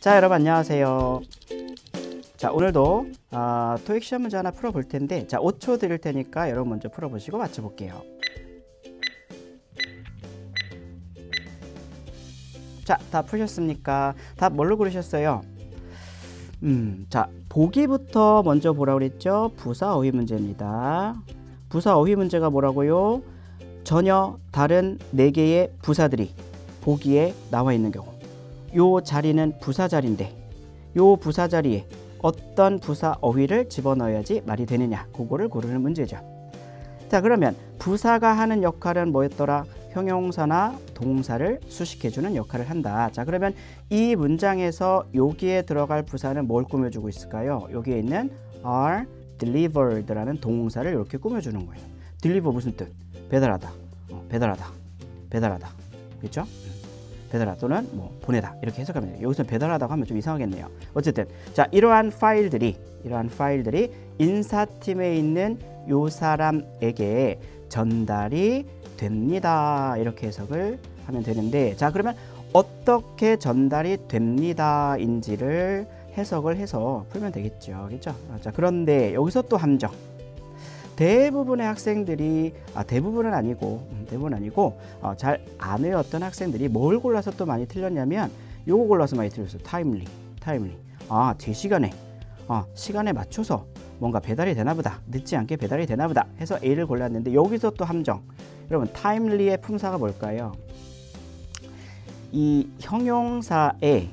자, 여러분 안녕하세요. 자, 오늘도 토익 시험 문제 하나 풀어볼 텐데, 자, 5초 드릴 테니까 여러분 먼저 풀어보시고 맞춰볼게요. 자, 다 푸셨습니까? 답 뭘로 고르셨어요? 자, 보기부터 먼저 보라고 그랬죠? 부사 어휘 문제입니다. 부사 어휘 문제가 뭐라고요? 전혀 다른 4개의 부사들이 보기에 나와 있는 경우, 요 자리는 부사 자리인데 요 부사 자리에 어떤 부사 어휘를 집어넣어야지 말이 되느냐, 그거를 고르는 문제죠. 자, 그러면 부사가 하는 역할은 뭐였더라? 형용사나 동사를 수식해주는 역할을 한다. 자, 그러면 이 문장에서 여기에 들어갈 부사는 뭘 꾸며주고 있을까요? 여기에 있는 are delivered라는 동사를 이렇게 꾸며주는 거예요. deliver 무슨 뜻? 배달하다, 배달하다, 배달하다, 그렇죠? 배달하다 또는 뭐 보내다, 이렇게 해석하면 돼요. 여기서 배달하다고 하면 좀 이상하겠네요. 어쨌든 자, 이러한 파일들이 인사팀에 있는 요 사람에게 전달이 됩니다. 이렇게 해석을 하면 되는데, 자, 그러면 어떻게 전달이 됩니다 인지를 해석을 해서 풀면 되겠죠. 그렇죠? 자, 그런데 여기서 또 함정. 대부분의 학생들이 대부분은 아니고 잘 안 외웠던 학생들이 뭘 골라서 또 많이 틀렸냐면 요거 골라서 많이 틀렸어요. 타임리. 제 시간에 시간에 맞춰서 뭔가 배달이 되나보다, 늦지 않게 배달이 되나보다 해서 A를 골랐는데, 여기서 또 함정. 여러분, 타임리의 품사가 뭘까요? 이 형용사에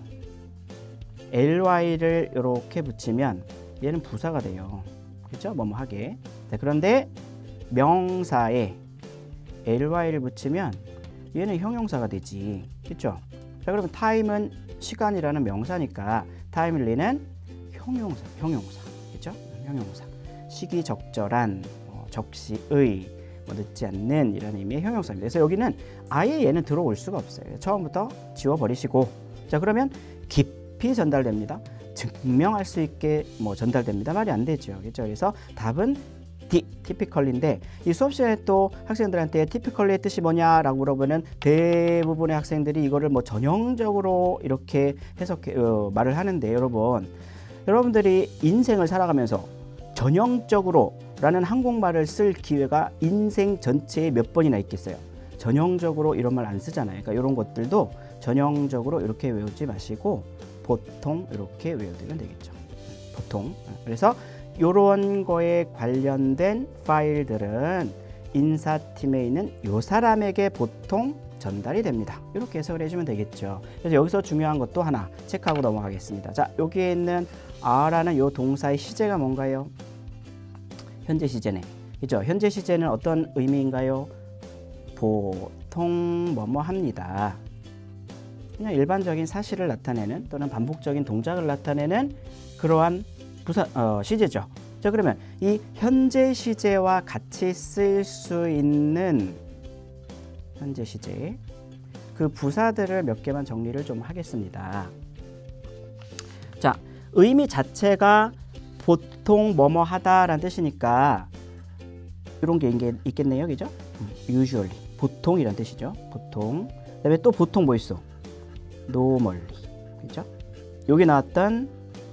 ly를 이렇게 붙이면 얘는 부사가 돼요. 그렇죠? 뭐뭐 하게. 자, 그런데 명사에 ly를 붙이면 얘는 형용사가 되지. 그렇죠? 자, 그러면 time은 시간이라는 명사니까 timely는 형용사. 그렇죠? 형용사. 시기적절한, 적시의, 늦지 않는 이런 의미의 형용사입니다. 그래서 여기는 아예 얘는 들어올 수가 없어요. 처음부터 지워버리시고, 자, 그러면 깊이 전달됩니다. 증명할 수 있게 전달됩니다. 말이 안 되죠. 그렇죠? 그래서 답은 D, typically인데, 이 수업 시간에 또 학생들한테 typically의 뜻이 뭐냐라고 물어보면 대부분의 학생들이 이거를 전형적으로 이렇게 해석해 말을 하는데, 여러분들이 인생을 살아가면서 전형적으로 라는 한국말을 쓸 기회가 인생 전체에 몇 번이나 있겠어요. 전형적으로 이런 말 안 쓰잖아요. 그러니까 이런 것들도 전형적으로 이렇게 외우지 마시고 보통 이렇게 외우면 되겠죠. 보통. 그래서 이런 거에 관련된 파일들은 인사팀에 있는 요 사람에게 보통 전달이 됩니다. 이렇게 해석을 해주면 되겠죠. 그래서 여기서 중요한 것도 하나 체크하고 넘어가겠습니다. 자, 여기에 있는 are라는 요 동사의 시제가 뭔가요? 현재 시제네. 그죠? 현재 시제는 어떤 의미인가요? 보통 뭐뭐 합니다. 그냥 일반적인 사실을 나타내는 또는 반복적인 동작을 나타내는 그러한 시제죠. 자, 그러면 이 현재 시제와 같이 쓰일 수 있는 현재 시제, 그 부사들을 몇 개만 정리를 좀 하겠습니다. 자, 의미 자체가 보통 뭐뭐 하다라는 뜻이니까 이런 게 있겠네요. 그죠? usually, 보통이란 뜻이죠. 보통. 그다음에 또 보통 뭐 있어? normally. 그죠? 여기 나왔던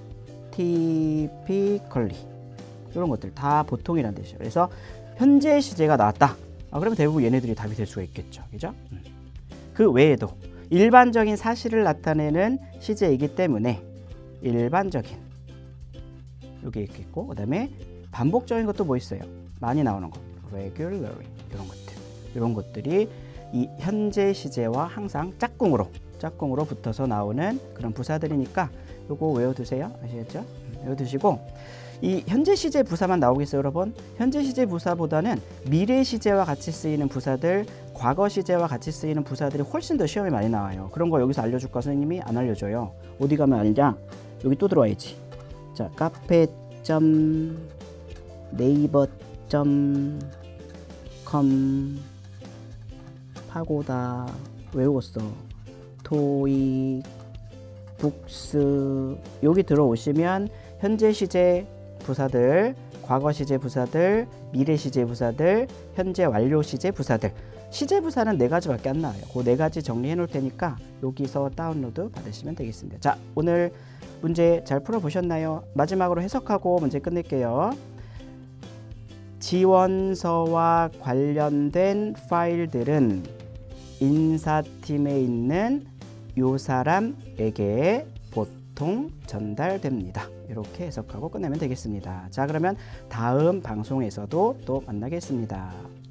typically, 이런 것들 다 보통이란 뜻이에요. 그래서 현재 시제가 나왔다. 그러면 대부분 얘네들이 답이 될 수가 있겠죠. 그죠? 그 외에도 일반적인 사실을 나타내는 시제이기 때문에 일반적인 여기 있겠고, 그 다음에 반복적인 것도 뭐 있어요? 많이 나오는 거, regularly, 이런 것들이 이 현재 시제와 항상 짝꿍으로 붙어서 나오는 그런 부사들이니까 요거 외워두세요. 아시겠죠? 외워두시고, 이 현재 시제 부사만 나오겠어요, 여러분? 현재 시제 부사보다는 미래 시제와 같이 쓰이는 부사들, 과거 시제와 같이 쓰이는 부사들이 훨씬 더 시험에 많이 나와요. 그런 거 여기서 알려줄까? 선생님이 안 알려줘요. 어디 가면 알냐? 여기 또 들어와야지. 자, 카페.네이버.com 파고다 외웠어. 토익, 북스, 여기 들어오시면 현재 시제 부사들, 과거 시제 부사들, 미래 시제 부사들, 현재 완료 시제 부사들, 시제부사는 4가지밖에 안 나와요. 그 4가지 정리해 놓을 테니까 여기서 다운로드 받으시면 되겠습니다. 자, 오늘 문제 잘 풀어보셨나요? 마지막으로 해석하고 문제 끝낼게요. 지원서와 관련된 파일들은 인사팀에 있는 요 사람에게 보통 전달됩니다. 이렇게 해석하고 끝내면 되겠습니다. 자, 그러면 다음 방송에서도 또 만나겠습니다.